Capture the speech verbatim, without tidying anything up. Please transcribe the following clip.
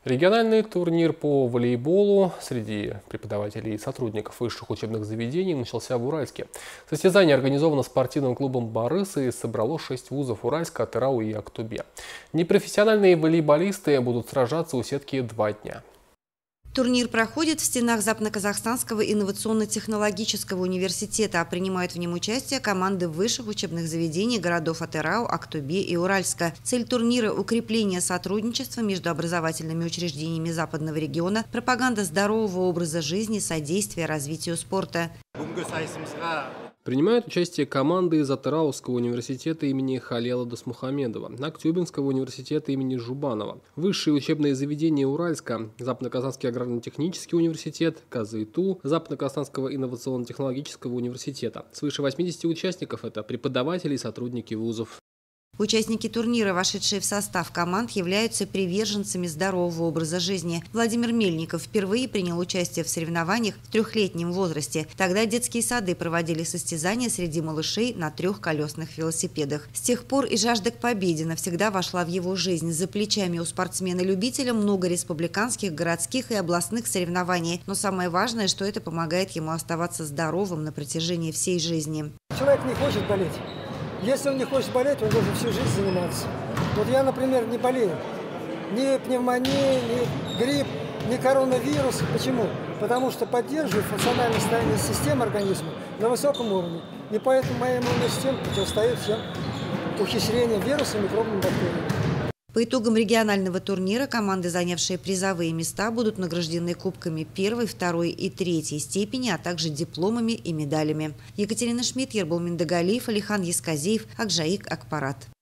Региональный турнир по волейболу среди преподавателей и сотрудников высших учебных заведений начался в Уральске. Состязание организовано спортивным клубом «Борис» и собрало шесть вузов Уральска, Атырау и Актобе. Непрофессиональные волейболисты будут сражаться у сетки два дня. Турнир проходит в стенах Западно-Казахстанского инновационно-технологического университета, а принимают в нем участие команды высших учебных заведений городов Атырау, Актобе и Уральска. Цель турнира – укрепление сотрудничества между образовательными учреждениями западного региона, пропаганда здорового образа жизни, содействие развитию спорта. Принимают участие команды из Атырауского университета имени Халела Досмухамедова, Актюбинского университета имени Жубанова, высшие учебные заведения Уральска, Западно-Казахстанский аграрно-технический университет, КАЗы-ИТУ, Западно-Казахстанского инновационно-технологического университета. Свыше восьмидесяти участников – это преподаватели и сотрудники вузов. Участники турнира, вошедшие в состав команд, являются приверженцами здорового образа жизни. Владимир Мельников впервые принял участие в соревнованиях в трехлетнем возрасте. Тогда детские сады проводили состязания среди малышей на трехколесных велосипедах. С тех пор и жажда к победе навсегда вошла в его жизнь. За плечами у спортсмена-любителя много республиканских, городских и областных соревнований. Но самое важное, что это помогает ему оставаться здоровым на протяжении всей жизни. Человек не хочет болеть. Если он не хочет болеть, он должен всю жизнь заниматься. Вот я, например, не болею. Ни пневмония, ни грипп, ни коронавирус. Почему? Потому что поддерживаю функциональное состояние системы организма на высоком уровне. И поэтому моя иммунная система противостоит всем ухищрениям вирусов и микробным бактериям. По итогам регионального турнира команды, занявшие призовые места, будут награждены кубками первой, второй и третьей степени, а также дипломами и медалями. Екатерина Шмидт, Ербол Миндагалиев, Алихан Ясказиев, Акжаик Акпарат.